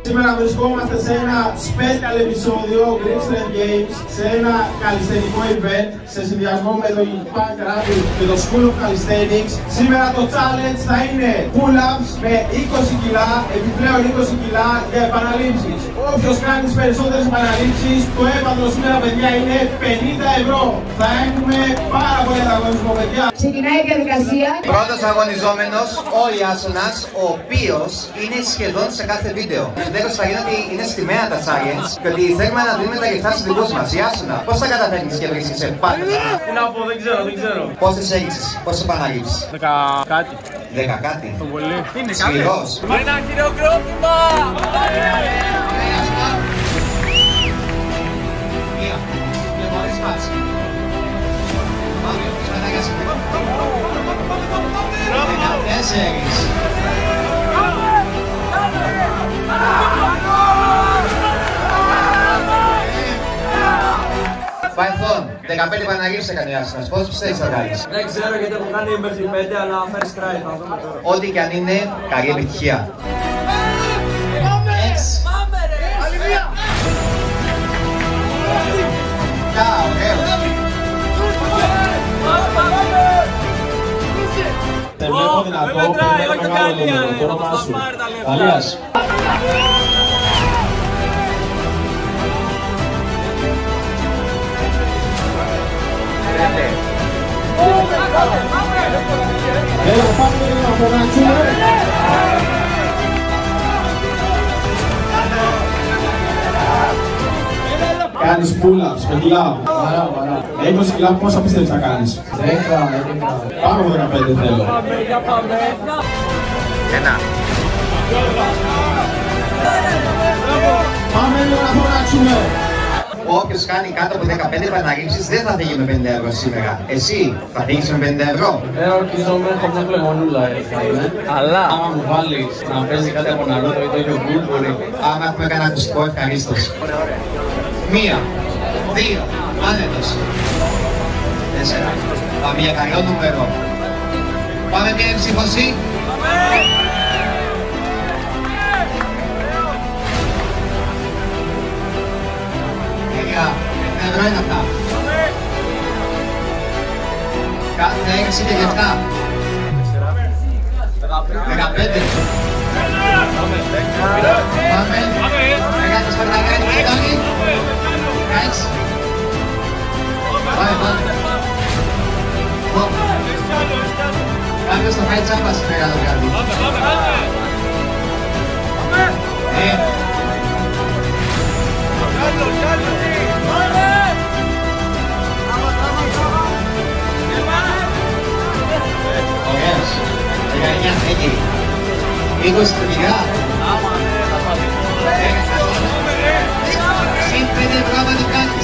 Σήμερα βρισκόμαστε σε ένα special επεισόδιο Greek Strength Games, σε ένα καλλισθενικό event, σε συνδυασμό με το Punk Rapid και το School of Calisthenics. Σήμερα το challenge θα είναι pull-ups με 20 κιλά, επιπλέον 20 κιλά για επαναλήψεις. Όποιος κάνει τις περισσότερες επαναλήψεις, το έπαθλο σήμερα, παιδιά, είναι 50 ευρώ. Θα έχουμε πάρα πολύ ανταγωνισμό, παιδιά. Ξεκινάει η διαδικασία. Πρώτος αγωνιζόμενος, ο Ιάσονας, ο οποίος είναι σχεδόν σε κάθε βίντεο. Τέλος θα γίνει ότι είναι στημένα τα challenge και ότι θέλουμε να δίνουμε τα λεφτά στους δικούς μας. Ιάσονα, πώς θα καταφέρνεις και βρίσκεις σε πάντα? Τι να πω, δεν ξέρω. Πόσες έχεις, πόσες επαναλήψεις? 10 κάτι. 10 κάτι. Το πολύ. Είναι σκληρός. Ένα χειροκρότημα! Μία. Και χωρίς μάτς. Πάμε, τις πατάκια σε 14. Python, 15 επαναλήψεις έκανε ο Ιάσονας. Πώς πιστεύεις θα κάνεις? Δεν ξέρω γιατί έχω κάνει μέχρι 5, αλλά first try θα δούμε τώρα. Ό,τι και αν είναι, καλή επιτυχία. Πάμε ρε! Άλλη μία! Κα, ωραίος. Σε βλέπω δυνατό, περιμένω μεγάλο νούμερο, το όνομά σου. Αλίας. Έλα, πάμε να φωνάξουμε. Κάνεις pull-ups με κιλά. 20 κιλά πόσα πιστεύεις θα κάνεις? 10, 11. Πάνω από 15 θέλω. Ένα. Πάμε λίγο να φωνάξουμε. Όποιος κάνει κάτω από 15 επαναλήψεις δεν θα φύγει με 50 ευρώ σήμερα. Εσύ θα φύγεις με 50 ευρώ? Δεν ορκίζομαι, έχω μια φλεγονούλα θα είναι. Αλλά άμα μου βάλεις να παίζει κάτι από Naruto ή το ίδιο Bull μπορεί. Άμα έχουμε κανένα ακουστικό, ευχαρίστως. 1, 2, άνετος. 4. Πάμε για καλό νούμερο. Πάμε μια εμψήφωση. Παιδιά, 50 ευρώ είναι αυτά. Κάθε 6 και 7. 15. Πάμε. Μεγάλες παρταγάνες, μεγάλη. 6. Πάμε, πάμε. Κάποιος θα φάει τσάμπα σε μεγάλο κάτι. Ωραίος. 19, εκεί. 20 τελικά. Συν 5 ευρώ άμα το κάνεις.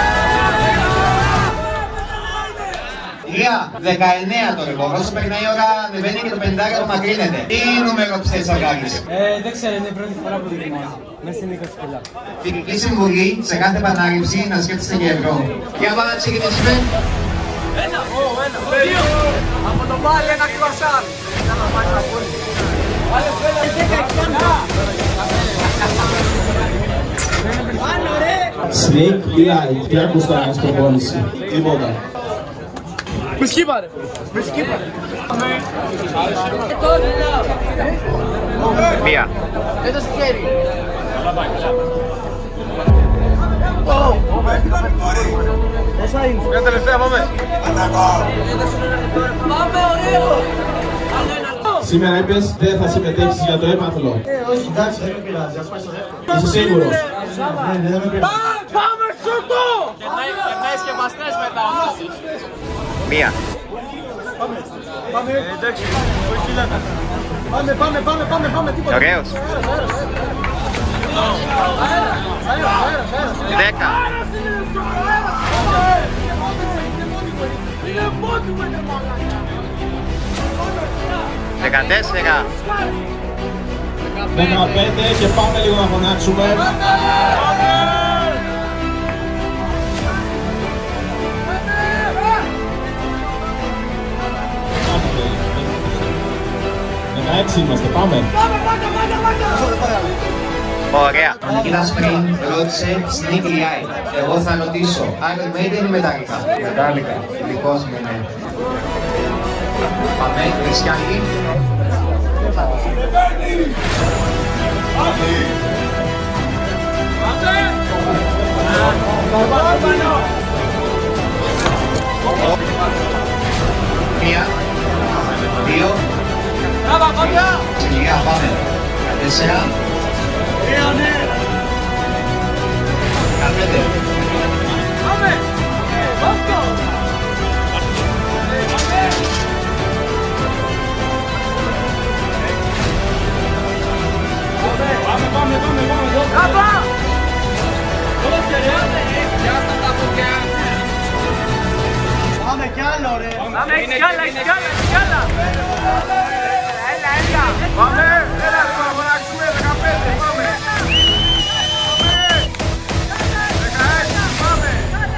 Ηλία, 19 το λοιπόν. Όσο περνάει η ώρα ανεβαίνει και το 50 απομακρύνεται. Τι νούμερο πιστεύεις θα κάνεις? Δεν ξέρω, είναι η πρώτη φορά που δοκιμάζω. Μέσα στην 20 κιλά. Φιλική συμβουλή σε κάθε επανάληψη να σκέφτεστε για ευρώ. Για πάμε να ξεκινήσουμε. Ένα, δύο. Από το πάλι ένα κροσάν. Snake ή like, τι ακούς τώρα στην προπόνηση? Τίποτα. Με σκύπαρε. Μία. Δεν στο χέρι. Πόσα είναι? Μια τελευταία, πάμε. Πάμε, ωραίο. Σήμερα είπες δεν θα συμμετέχεις για το έπαθλο. Όχι, εντάξει, δεν με πειράζει, ας πάει στο δεύτερο. Είσαι σίγουρος? Δεν με πειράζει. Πάμε, σούτο! Κερνάει σκεπαστές μετά αυτές. Μία. Πάμε. Εντάξει, όχι λέμε. Πάμε, τίποτα. Ωραίος. 10. Είναι μόνιμο, είναι μαλάκα. 14. 15 και πάμε λίγο να φωνάξουμε. Πάμε. 16 είμαστε, πάμε. Ωραία. Ο Νικήτας πριν ρώτησε Sneaky Eye. Εγώ θα ρωτήσω, Iron Maiden ή Metallica? Metallica. Δικός μου, ναι. Πάμε, Χριστιανή. Μία, δύο. Ξεκινά, πάμε. 4. 15. Πάμε! Βάσκο! Πάμε! Κάπα! Πάμε κι άλλο ρε. Πάμε, έχει κι άλλα! Έλα! Πάμε! Έλα λίγο να φωνάξουμε, 15, πάμε! 16, πάμε!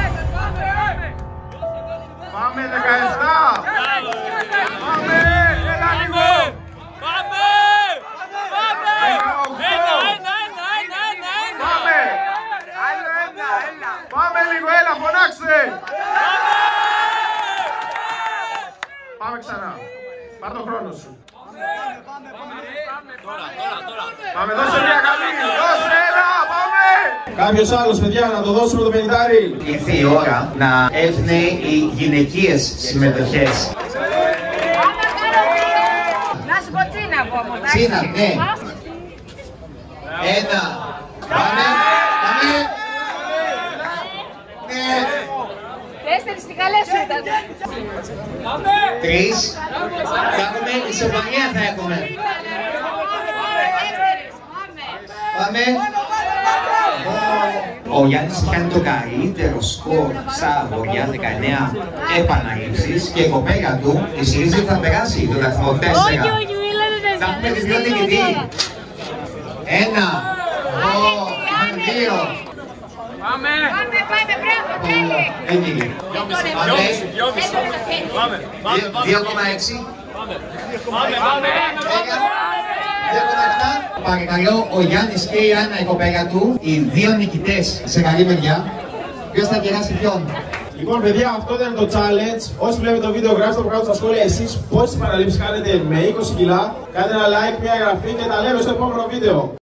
Πάμε, 17! Πάμε! Έλα λίγο! Πάμε! Άλλο ένα! Πάμε λίγο, έλα, φωνάξτε! Πάμε ξανά. Πάρ' το χρόνο σου. Πάμε, δώσε μια καλή. Δώσε, έλα, πάμε. Κάποιος άλλος, παιδιά, να το δώσουμε το 50. Ήρθε η ώρα να έρθουν οι γυναικείες συμμετοχές. Να σου πω Τσίνα από όμως. Τσίνα, ναι. 1. Πάμε. Ναι. 4 στις καλές σου ήταν. 3. Θα έχουμε ισοπαλία, θα έχουμε. Πάμε. Ο Γιάννης κάνει το καλύτερο σκορ στα αγόρια, 19 επαναλήψεις, και η κοπέλα του, η Σιρίζη, θα περάσει το βαθμό 4. Θα έχουμε τη δύο νικητή. 1, 2, 2. Πάμε. Μπράβο, τέλει. Έγινε. Πάμε. 2,6. Παρακαλώ, ο Γιάννης και η Άννα, η κοπέλα του, οι δύο νικητές σε καλή μεριά. Ποιος θα κεράσει ποιον? Λοιπόν, παιδιά, αυτό ήταν το challenge. Όσοι βλέπετε το βίντεο, γράψτε από κάτω στα σχόλια εσείς πόσες παραλήψεις κάνετε με 20 κιλά. Κάντε ένα like, μια εγγραφή και τα λέμε στο επόμενο βίντεο.